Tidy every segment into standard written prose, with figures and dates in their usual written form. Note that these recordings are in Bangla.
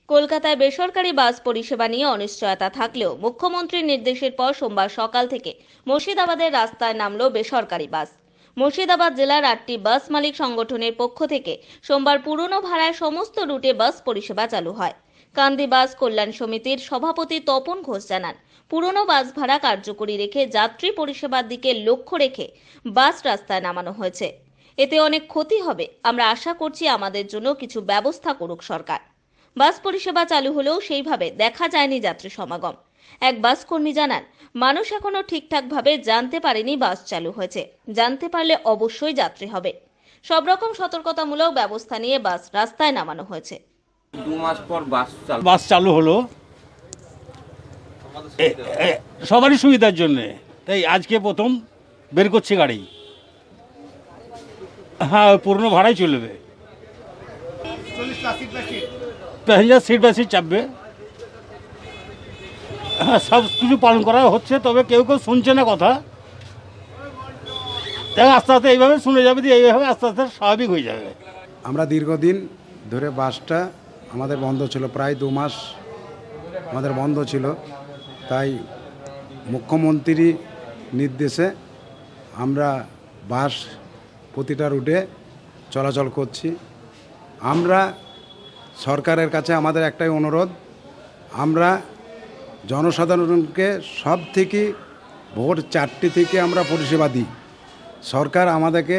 কলকাতায় বেসরকারি বাস পরিষেবা নিয়ে অনিশ্চয়তা থাকলেও মুখ্যমন্ত্রীর নির্দেশের পর সোমবার সকাল থেকে মুর্শিদাবাদের রাস্তায় নামলো বেসরকারি বাস। মুর্শিদাবাদ জেলার 8টি বাস মালিক সংগঠনের পক্ষ থেকে সোমবার পুরনো ভাড়ায় সমস্ত রুটে বাস পরিষেবা চালু হয়। কান্দি বাস কল্যাণ সমিতির সভাপতি তপন ঘোষ জানান, পুরনো বাস ভাড়া কার্যকরী রেখে যাত্রী পরিষেবার দিকে লক্ষ্য রেখে বাস রাস্তায় নামানো হয়েছে। এতে অনেক ক্ষতি হবে, আমরা আশা করছি আমাদের জন্য কিছু ব্যবস্থা করুক সরকার। বাস পরিষেবা চালু হলেও সেইভাবে দেখা যায়নি যাত্রী সমাগম। এক বাস কর্মী জানান, মানুষ এখনো ঠিকঠাকভাবে জানতে পারেনি বাস চালু হয়েছে, জানতে পারলে অবশ্যই যাত্রী হবে। সব রকম সতর্কতামূলক ব্যবস্থা নিয়ে বাস রাস্তায় নামানো হয়েছে। 2 মাস পর বাস চালু হলো সবারই সুবিধার জন্য, তাই আজকে প্রথম বের করছি গাড়ি। হ্যাঁ, পুরনো ভাড়াই চলবে, প্যাসেঞ্জার সিট বাই সিট চাপবে। হ্যাঁ, সব কিছু পালন করা হচ্ছে, তবে কেউ কেউ শুনছে না কথা। আস্তে আস্তে এইভাবে শুনে যাবে, এইভাবে আস্তে আস্তে স্বাভাবিক হয়ে যাবে। আমরা দীর্ঘদিন ধরে বাসটা আমাদের বন্ধ ছিল, প্রায় 2 মাস আমাদের বন্ধ ছিল। তাই মুখ্যমন্ত্রী নির্দেশে আমরা বাস প্রতিটা রুটে চলাচল করছি। আমরা সরকারের কাছে আমাদের একটাই অনুরোধ, আমরা জনসাধারণকে সব থেকে ভোর 4টে থেকে আমরা পরিষেবা দিই। সরকার আমাদেরকে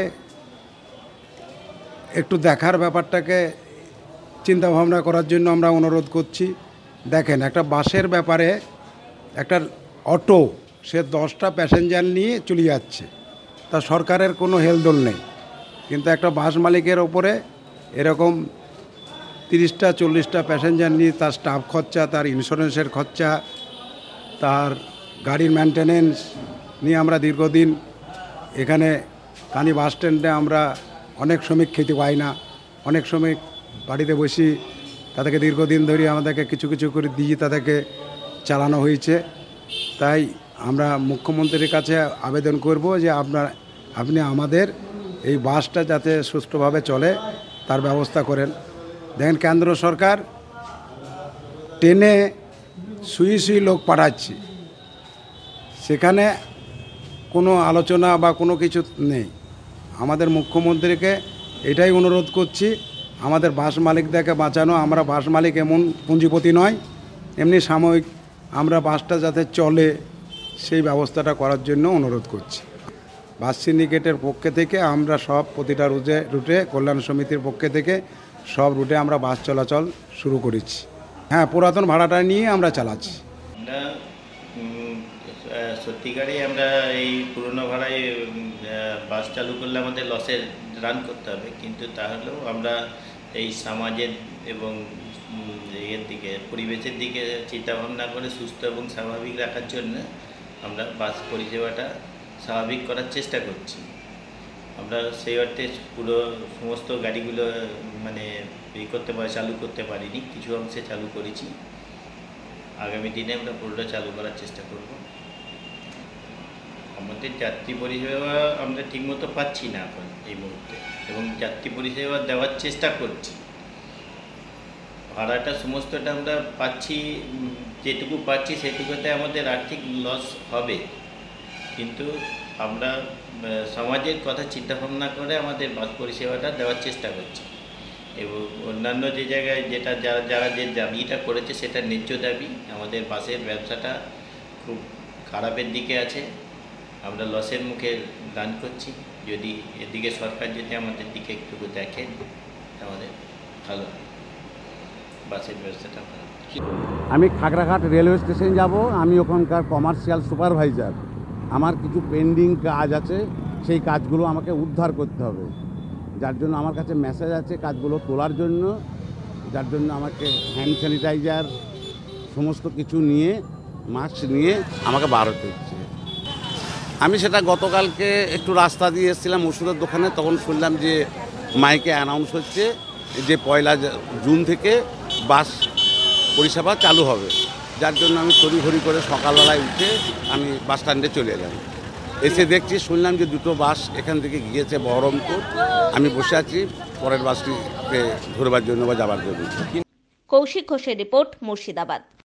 একটু দেখার ব্যাপারটাকে চিন্তাভাবনা করার জন্য আমরা অনুরোধ করছি। দেখেন, একটা বাসের ব্যাপারে একটা অটো সে 10টা প্যাসেঞ্জার নিয়ে চলে যাচ্ছে, তা সরকারের কোনো হেলদোল নেই। কিন্তু একটা বাস মালিকের ওপরে এরকম 30টা 40টা প্যাসেঞ্জার নিয়ে তার স্টাফ খরচা, তার ইন্স্যুরেন্সের খরচা, তার গাড়ির মেনটেনেন্স নিয়ে আমরা দীর্ঘদিন এখানে কানি বাস স্ট্যান্ডে আমরা অনেক শ্রমিক খেতে পাই না, অনেক শ্রমিক বাড়িতে বসি, তাদেরকে দীর্ঘদিন ধরে আমাদেরকে কিছু কিছু করে দিয়ে তাদেরকে চালানো হয়েছে। তাই আমরা মুখ্যমন্ত্রীর কাছে আবেদন করব যে আপনি আমাদের এই বাসটা যাতে সুষ্ঠুভাবে চলে তার ব্যবস্থা করেন। দেখেন, কেন্দ্র সরকার ট্রেনে শুয়ে লোক পাঠাচ্ছে, সেখানে কোনো আলোচনা বা কোনো কিছু নেই। আমাদের মুখ্যমন্ত্রীকে এটাই অনুরোধ করছি, আমাদের বাস মালিকদেরকে বাঁচানো। আমরা বাস মালিক এমন পুঁজিপতি নয়, এমনি সাময়িক আমরা বাসটা যাতে চলে সেই ব্যবস্থাটা করার জন্য অনুরোধ করছি। বাস সিন্ডিকেটের পক্ষে থেকে আমরা সব প্রতিটা রুটে কল্যাণ সমিতির পক্ষে থেকে সব রুটে আমরা বাস চলাচল শুরু করেছি। হ্যাঁ, পুরাতন ভাড়াটা নিয়ে আমরা চালাচ্ছি। আমরা সত্যিকারই আমরা এই পুরনো ভাড়ায় বাস চালু করলে আমাদের লসের রান করতে হবে, কিন্তু তাহলেও আমরা এই সমাজের এবং এর দিকে পরিবেশের দিকে চিন্তাভাবনা করে সুস্থ এবং স্বাভাবিক রাখার জন্য আমরা বাস পরিষেবাটা স্বাভাবিক করার চেষ্টা করছি। আমরা সেই অর্থে পুরো সমস্ত গাড়িগুলো মানে চালু করতে পারিনি, কিছু অংশে চালু করেছি। আগামী দিনে আমরা পুরোটা চালু করার চেষ্টা করব। আমাদের যাত্রী পরিষেবা আমরা ঠিকমতো পাচ্ছি না এখন এই মুহূর্তে, এবং যাত্রী পরিষেবা দেওয়ার চেষ্টা করছি। ভাড়াটা সমস্তটা আমরা পাচ্ছি, যেটুকু পাচ্ছি সেটুকুতে আমাদের আর্থিক লস হবে, কিন্তু আমরা সমাজের কথা চিন্তাভাবনা করে আমাদের বাস পরিষেবাটা দেওয়ার চেষ্টা করছি। এবং অন্যান্য যে জায়গায় যারা যে দাবিটা করেছে সেটা ন্যায্য দাবি। আমাদের বাসের ব্যবসাটা খুব খারাপের দিকে আছে, আমরা লসের মুখে রান করছি। যদি এদিকে সরকার যদি আমাদের দিকে একটু দেখেন আমাদের ভালো, বাসের ব্যবসাটা ভালো। আমি খাগড়াঘাট রেলওয়ে স্টেশন যাব, আমি ওখানকার কমার্শিয়াল সুপারভাইজার। আমার কিছু পেন্ডিং কাজ আছে, সেই কাজগুলো আমাকে উদ্ধার করতে হবে, যার জন্য আমার কাছে মেসেজ আছে কাজগুলো তোলার জন্য, যার জন্য আমাকে হ্যান্ড স্যানিটাইজার সমস্ত কিছু নিয়ে মাস্ক নিয়ে আমাকে বার হতে হচ্ছে। আমি সেটা গতকালকে একটু রাস্তা দিয়ে এসেছিলাম ওষুধের দোকানে, তখন শুনলাম যে মাইকে অ্যানাউন্স হচ্ছে যে 1 জুন থেকে বাস পরিষেবা চালু হবে, যার জন্য আমি তড়িঘড়ি করে সকালবেলায় উঠে আমি বাস স্ট্যান্ডে চলে এলাম। এসে দেখছি, শুনলাম যে 2টো বাস এখান থেকে গিয়েছে বহরমপুর। আমি বসে আছি পরের বাসটিকে ধরবার জন্য বা যাবার জন্য। কৌশিক ঘোষের রিপোর্ট, মুর্শিদাবাদ।